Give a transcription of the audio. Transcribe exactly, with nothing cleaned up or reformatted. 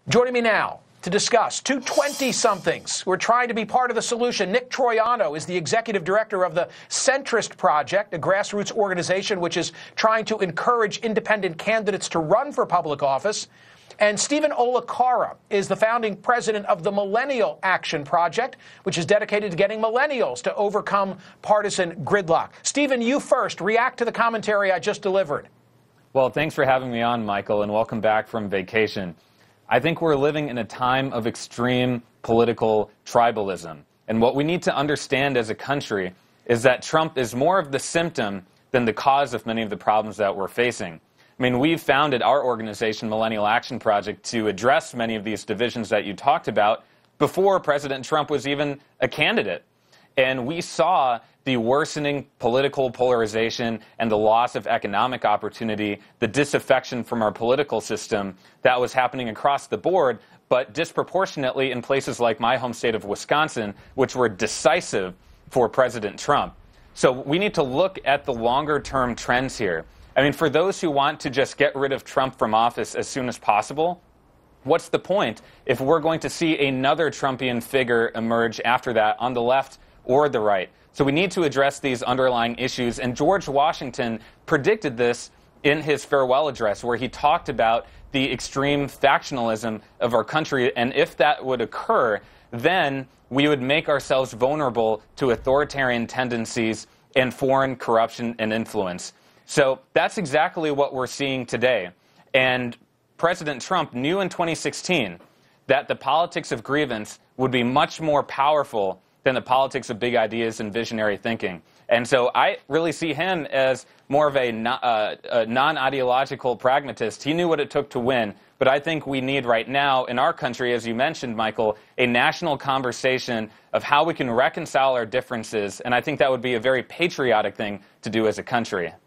Joining me now to discuss two twenty-somethings who are trying to be part of the solution. Nick Troiano is the executive director of the Centrist Project, a grassroots organization which is trying to encourage independent candidates to run for public office. And Stephen Olikara is the founding president of the Millennial Action Project, which is dedicated to getting millennials to overcome partisan gridlock. Stephen, you first. React to the commentary I just delivered. Well, thanks for having me on, Michael, and welcome back from vacation. I think we're living in a time of extreme political tribalism. And what we need to understand as a country is that Trump is more of the symptom than the cause of many of the problems that we're facing. I mean, we've founded our organization, Millennial Action Project, to address many of these divisions that you talked about before President Trump was even a candidate. And we saw the worsening political polarization and the loss of economic opportunity, the disaffection from our political system that was happening across the board, but disproportionately in places like my home state of Wisconsin, which were decisive for President Trump. So we need to look at the longer-term trends here. I mean, for those who want to just get rid of Trump from office as soon as possible, what's the point if we're going to see another Trumpian figure emerge after that on the left or the right? So we need to address these underlying issues, and George Washington predicted this in his farewell address, where he talked about the extreme factionalism of our country, and if that would occur, then we would make ourselves vulnerable to authoritarian tendencies and foreign corruption and influence. So that's exactly what we're seeing today. And President Trump knew in twenty sixteen that the politics of grievance would be much more powerful than the politics of big ideas and visionary thinking. And so I really see him as more of a, uh, a non-ideological pragmatist. He knew what it took to win. But I think we need right now in our country, as you mentioned, Michael, a national conversation of how we can reconcile our differences. And I think that would be a very patriotic thing to do as a country.